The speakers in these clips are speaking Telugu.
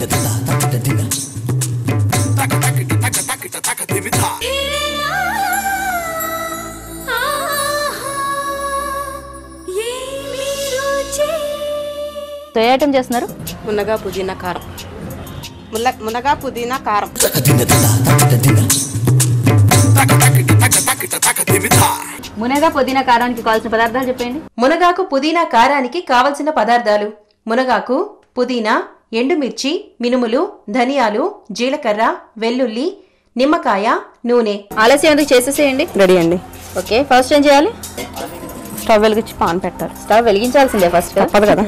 ఏ ఐటమ్ చేస్తున్నారు? మునగా పుదీనా కారం. మునగా పుదీనా కారం. మునగా పుదీనా కారానికి కావాల్సిన పదార్థాలు చెప్పండి. మునగాకు పుదీనా కారానికి కావలసిన పదార్థాలు: మునగాకు, పుదీనా, ఎండుమిర్చి, మినుములు, ధనియాలు, జీలకర్ర, వెల్లుల్లి, నిమ్మకాయ, నూనె. ఆలస్యం ఎందుకు, చేసేసేయండి. రెడీ అండి. ఓకే, ఫస్ట్ ఏం చేయాలి? స్టవ్ వెలిగించి పాన్ పెట్టాలి. స్టవ్ వెలిగించాల్సిందే ఫస్ట్, తప్పదు కదా.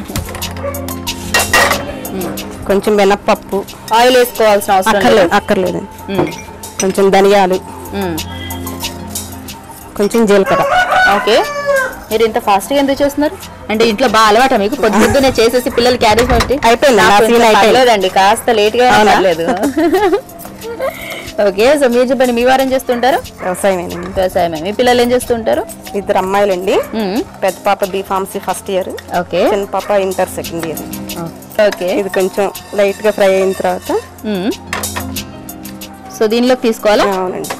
కొంచెం మినప్పప్పు. ఆయిల్ వేసుకోవాల్సిన అవసరం అక్కర్లేదు. కొంచెం ధనియాలు, కొంచెం జీలకర్ర. ఓకే, మీరు ఇంత ఫాస్ట్గా ఎందుకు చేస్తున్నారు? అంటే ఇంట్లో బాగా అలవాట మీకు? పొద్దున్నే చేసేసి పిల్లలు క్యారేజ్ పెట్టి అయిపోయిందండి, కాస్త లేట్గా లేదు. ఓకే, సో మీరు చెప్పండి, మీ వారు ఏం చేస్తుంటారు? వ్యవసాయమే. మీ పిల్లలు ఏం చేస్తుంటారు? 2 అమ్మాయిలండి. పెద్ద పాప B.Pharmacy ఫస్ట్ ఇయర్. ఓకే. చిన్న పాప ఇంటర్ సెకండ్ ఇయర్. ఓకే, ఇది కొంచెం లైట్ గా ఫ్రై అయిన తర్వాత సో దీనిలోకి తీసుకోవాలా? అవునండి.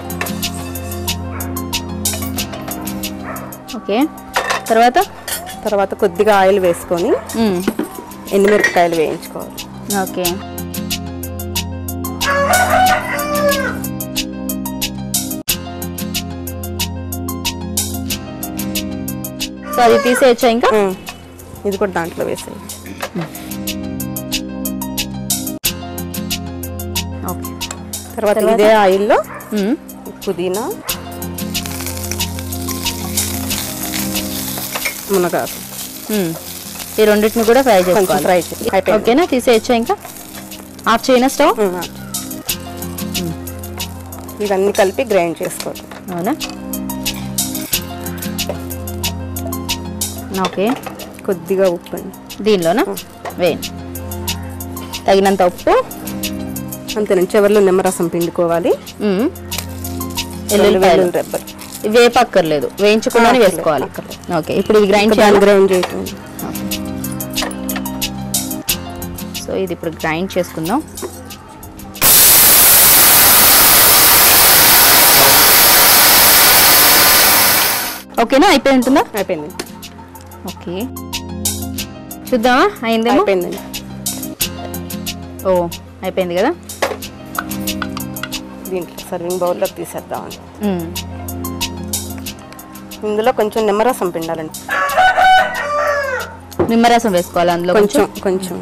ఓకే, తర్వాత కొద్దిగా ఆయిల్ వేసుకొని ఎండుమిరపకాయలు వేయించుకోవాలి. ఓకే, సో అది తీసేయచ్చా? ఇంకా ఇది కూడా దాంట్లో వేసేయచ్చు. ఓకే, తర్వాత ఇదే ఆయిల్లో పుదీనా, మునగాకు, ఈ రెండింటిని కూడా ఫ్రై చేసుకోవాలి. ఫ్రై చేసి ఓకేనా, తీసేయచ్చా? ఇంకా ఆఫ్ చేయనా స్టవ్? ఇవన్నీ కలిపి గ్రైండ్ చేసుకోవాలి. అవునా? ఓకే, కొద్దిగా ఉప్పు అండి దీనిలోనా వేయండి, తగినంత ఉప్పు. అంతేనండి. చివరిలో నిమ్మరసం పిండుకోవాలి. వెల్లుల్లి రెబ్బలు వేపక్కర్లేదు, వేయించకుండానే వేసుకోవాలి. ఓకే, ఇప్పుడు ఇది గ్రైండ్ చేయటం. సో ఇది ఇప్పుడు గ్రైండ్ చేసుకుందాం. ఓకేనా, అయిపోయి ఉంటుందా? అయిపోయింది. ఓకే, చూద్దామా అయిందేమో. అయిపోయిందండి. ఓ అయిపోయింది కదా. దీంట్లో సర్వింగ్ బౌల్లోకి తీసేద్దామండి. ఇందులో కొంచెం నిమ్మరసం పిండాలండి. నిమ్మరసం వేసుకోవాలి అందులో కొంచెం.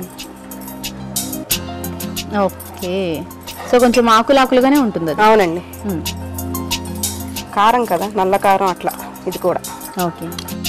ఓకే, సో కొంచెం ఆకులాకులుగానే ఉంటుంది అది. అవునండి. కారం కదా, నల్ల కారం అట్లా ఇది కూడా. ఓకే,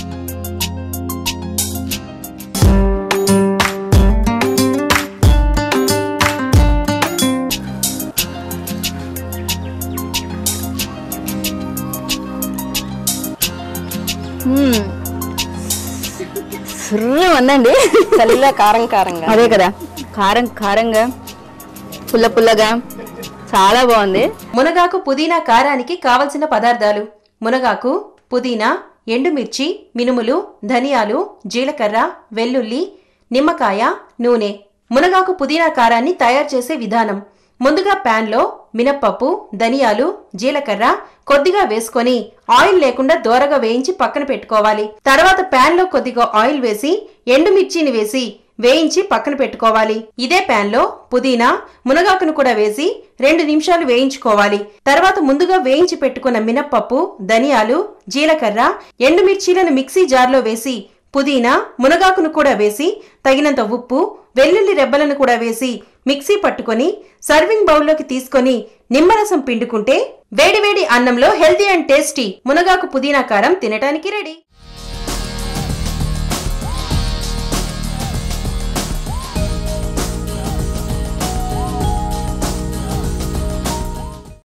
ఉందండి. చల్లిలో కారంగా. అదే కదా, కారంగా పుల్లగా చాలా బాగుంది. మునగాకు పుదీనా కారానికి కావలసిన పదార్థాలు: మునగాకు, పుదీనా, ఎండుమిర్చి, మినుములు, ధనియాలు, జీలకర్ర, వెల్లుల్లి, నిమ్మకాయ, నూనె. మునగాకు పుదీనా కారాన్ని తయారు చేసే విధానం: ముందుగా ప్యాన్ లో మినప్పప్పు, ధనియాలు, జీలకర్ర కొద్దిగా వేసుకొని ఆయిల్ లేకుండా దోరగా వేయించి పక్కన పెట్టుకోవాలి. తర్వాత ప్యాన్ లో కొద్దిగా ఆయిల్ వేసి ఎండుమిర్చిని వేసి వేయించి పక్కన పెట్టుకోవాలి. ఇదే ప్యాన్ లో పుదీనా, మునగాకును కూడా వేసి 2 నిమిషాలు వేయించుకోవాలి. తర్వాత ముందుగా వేయించి పెట్టుకున్న మినప్పప్పు, ధనియాలు, జీలకర్ర, ఎండుమిర్చీలను మిక్సీ జార్లో వేసి పుదీనా, మునగాకును కూడా వేసి తగినంత ఉప్పు, వెల్లుల్లి రెబ్బలను కూడా వేసి మిక్సీ పట్టుకొని సర్వింగ్ బౌల్లోకి తీసుకొని నిమ్మరసం పిండుకుంటే వేడివేడి అన్నంలో హెల్తీ అండ్ టేస్టీ మునగాకు పుదీనా కారం తినటానికి రెడీ.